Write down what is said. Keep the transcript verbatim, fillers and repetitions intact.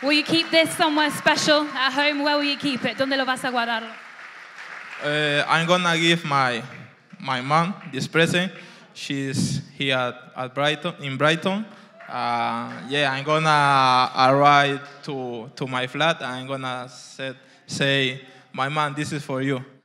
Will you keep this somewhere special at home? Where will you keep it? ¿Dónde lo vas a guardar? Uh, I'm gonna give my my mom this present. She's here at, at Brighton in Brighton. Uh, yeah, I'm gonna arrive to to my flat. I'm gonna say, say, my mom, this is for you.